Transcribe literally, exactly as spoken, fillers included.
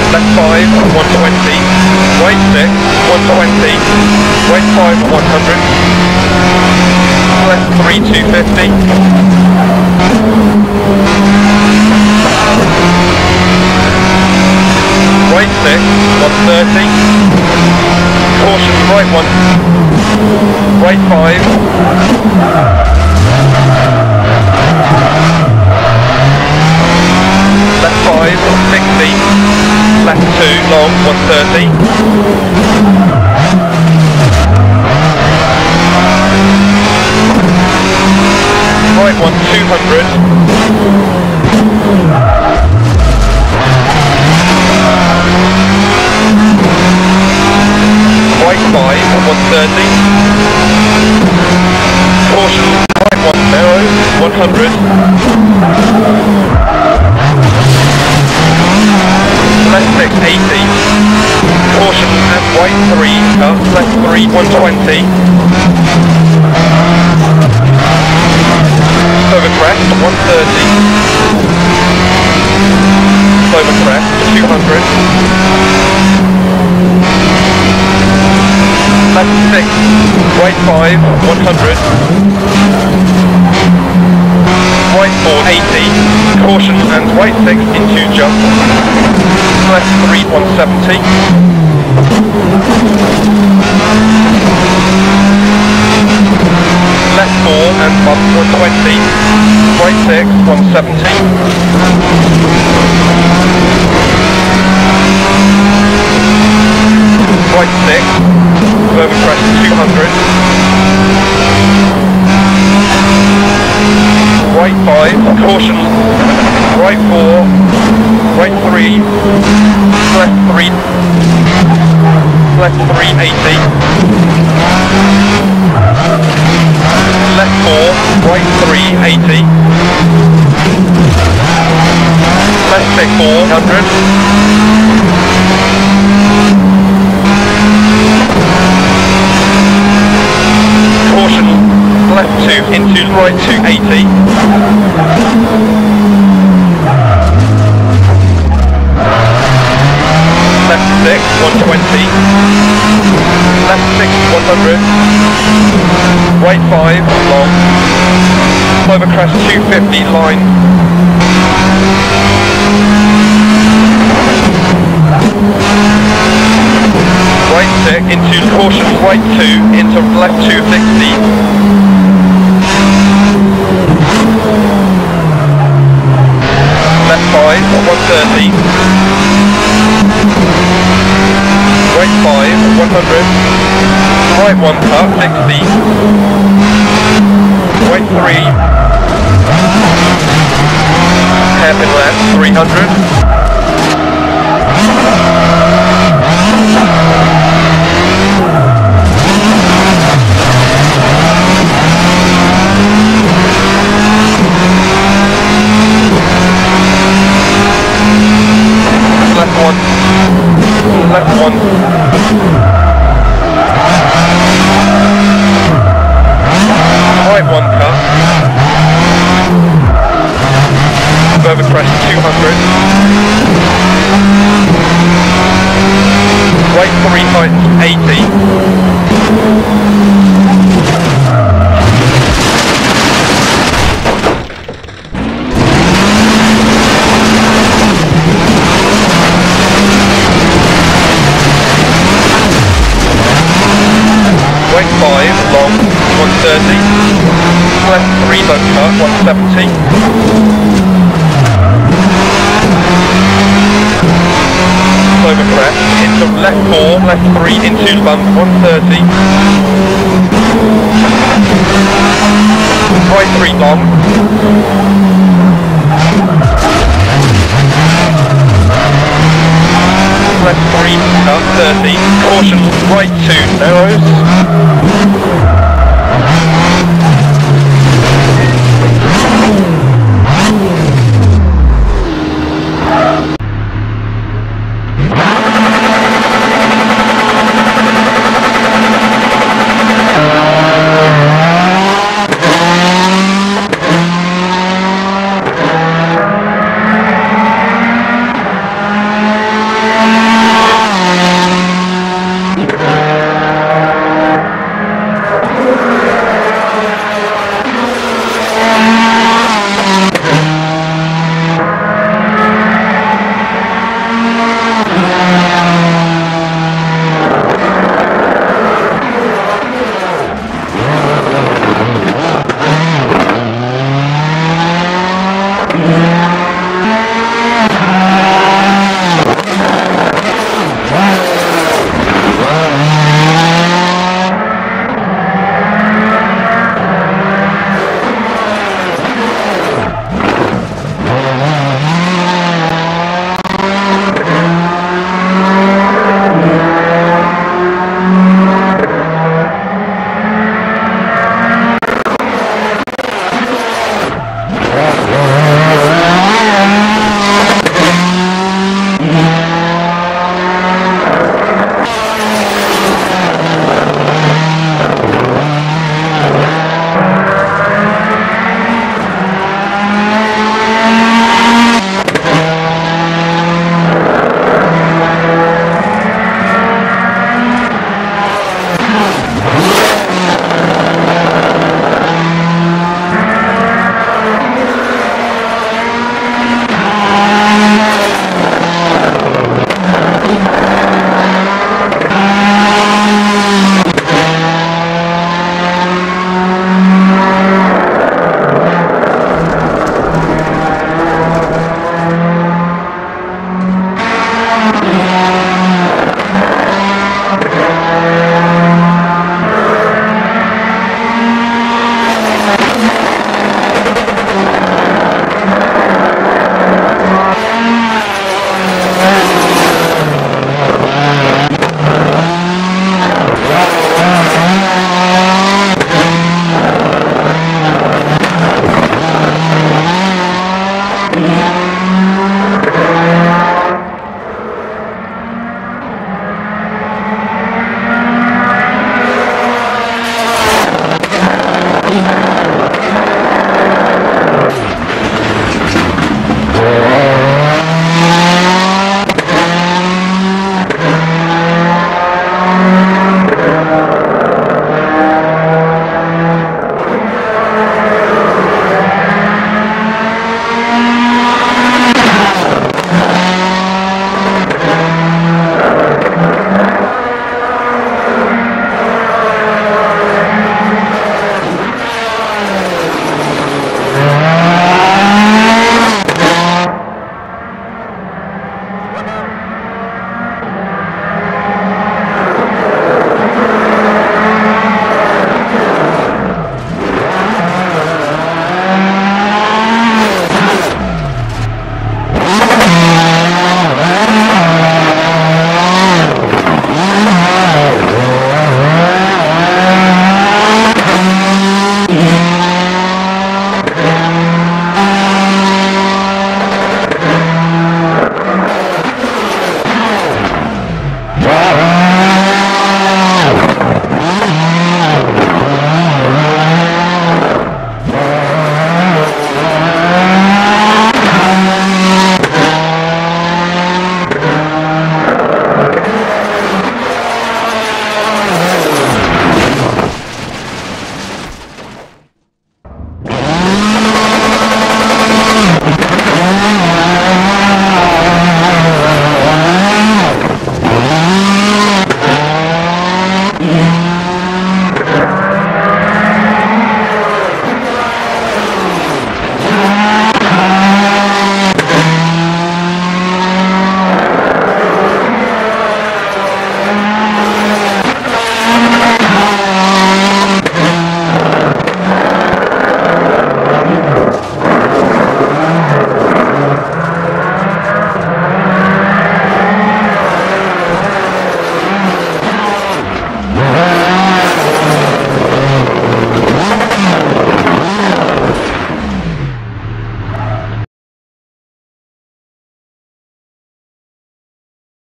left five, one twenty, right six, one twenty, right five, one hundred, left three, two fifty, right six, one thirty, caution right one, right five, left five, sixty, left two, long, one thirty, right one, two hundred, right five, one thirty, caution, right one, narrow, one hundred, left six, eighty, caution and right three, up, left three, one twenty, over crest, one thirty, over crest, two hundred, left six, right five, one hundred, right four, eighty, caution and right six into jump, left three, one seventy, left four and bump, one twenty, right six, one seventy, right six, over crest, two hundred, right five, caution, right four, right three, left three, left three, eighty, left four, right three, eighty, left six, four hundred, caution, left two into right two, eighty, left six, one twenty, left six, one hundred, right five, long, over crest, two fifty, line, right six, into caution, right two, into left two sixty, left five, one thirty, right five, one hundred, right one cut, sixty, right three, hairpin left, three hundred, left one, left one, right one cut, over crest, two hundred, right three tightens, eighty, right five, long, one thirty, left three, low cut, one seventy, over crest, into left four, left three, into bump, one thirty, right three, long, left three, cut, thirty, caution, right two, narrows, Right.